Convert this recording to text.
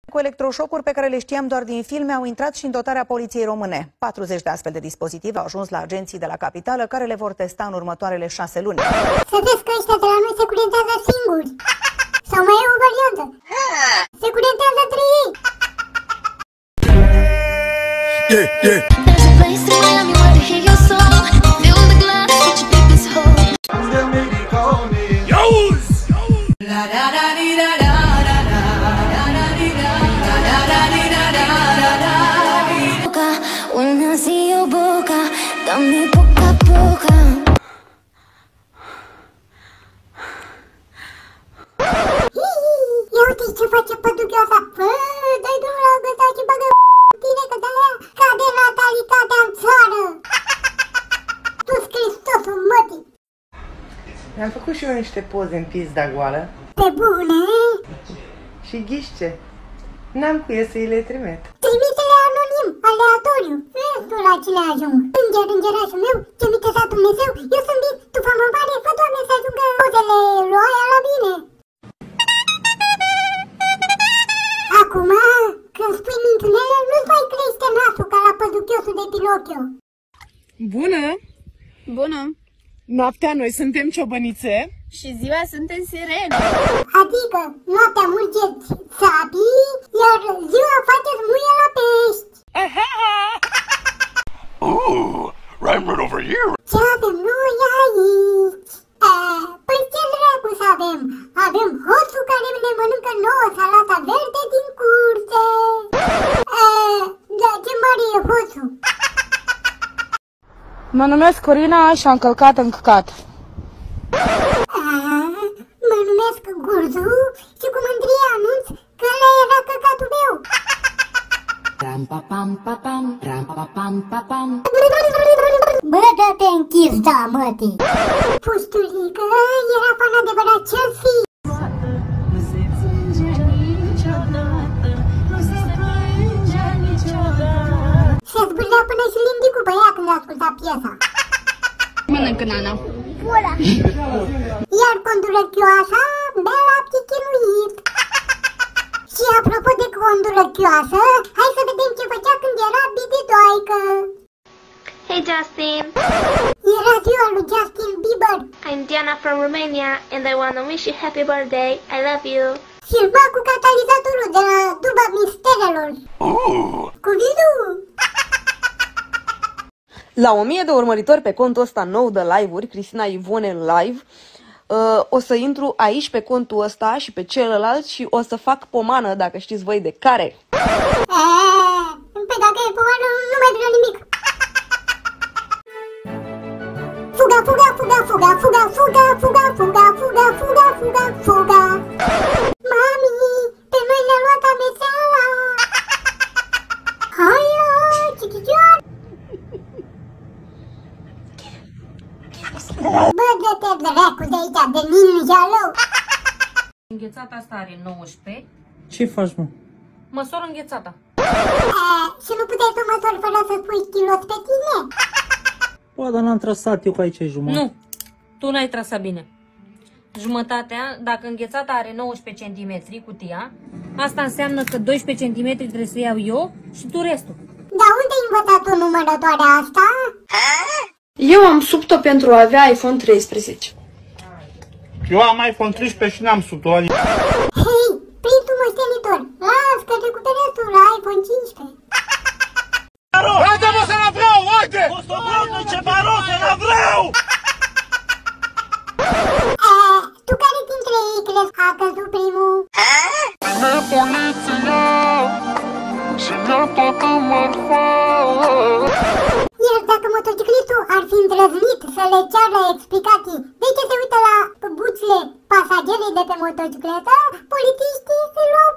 Cu electroșocuri pe care le știam doar din filme au intrat și în dotarea poliției române. 40 de astfel de dispozitive au ajuns la agenții de la capitală, care le vor testa în următoarele 6 luni. Să vezi că ăștia de la noi se curentează singuri. Sau mai e o variantă. Se curentează între ei. There's a place in Miami where to hear your soul. Fill the glass with your deepest hope. La da da di da da da da da da di da da da di da da da da da. When I see your boca, dame poco a poco. Ia uite ce face pădugioasa. Dai drumul la găsa și bagă tine că de-aia cade natalitatea în țară. Tu-s Hristosul mătii. Mi-am făcut și eu niște poze în pizda goală. Pe bune? Și ghiși ce? N-am cu el să îi le trimit. Trimite-le anonim, aleatoriu. Restul la ce le ajung. Îngerașul meu, ce mi te-a dat Dumnezeu, eu sunt bine, tu fă-mă pare, fă Doamne să ajungă pozele lui aia la bine. Acum, când spui minciunele, nu-ți mai crește nasul ca la păduchiosul de Pinocchio. Bună! Bună! Noaptea noi suntem ciobănițe. Și ziua suntem sirene. Adică, noaptea mulgeți sabii, iar ziua faceți muie la pești. Ooh, right over here. Ce avem noi aici? Păi ce dracu să avem? Avem hoțul care ne mănâncă nouă salata verde din curte. Da, ce mare e hoțul? Mă numesc Corina și am călcat în căcat. Mă numesc Gurzu și cu mândrie anunț că ăla era căcatul meu. Bă, dă-te închis, da, mătii. Pustulică era fan adevărat Chelsea. Se zbârlea până și Lindy cu băia când asculta piesa. Mănâncă nana. Pula. Iar condurăchioasa bea lapte chinuit. Și apropo de condurăchioasă, hai să vedem ce făcea când era bibidoaică. Hey Justin! Era ziua lui Justin Bieber. I'm Diana from Romania and I want to wish you happy birthday. I love you. Filma cu catalizatorul de la Duba Misterelor. Cu vizu. La 1000 de urmăritori pe contul ăsta nou de live-uri, Cristina Ivone Live, o să intru aici pe contul ăsta și pe celălalt și o să fac pomană, dacă știți voi de care. Păi dacă e pomană, nu mai vrea nimic. Fuga, fuga, fuga, fuga, fuga, fuga, fuga, fuga, fuga, fuga, fuga, fuga. Mami, pe noi ne-a luat amețeala. Hai, chichichior. Bă, dă-te dracu de aici, de ninjalou! Înghețata asta are 19. Ce faci, mă? Măsor înghețata. Și nu puteai să măsori fără să spui kilos pe tine? Bă, dar n-am trasat eu că aici e jumătate. Nu, tu n-ai trasat bine. Jumătatea, dacă înghețata are 19 cm cutia, asta înseamnă că 12 cm trebuie să iau eu și tu restul. Dar unde ai învățat tu numărătoarea asta? Eu am sub-o pentru a avea iPhone 13. Eu am iPhone 13 și n-am sub-o. Hei, prințul moștenitor, las că recuperezi tu la iPhone 15. Haide mă să la vreau, haide! O să vreau de ce baros, să la vreau! Tu care dintre ei crezi că a căzut primul? Vine poliția și mi-a toată marfa. Iar dacă motociclistul ar fi îndrăznit să le ceară explicații de ce se uită la buțile pasagerii de pe motocicletă, polițiștii se luau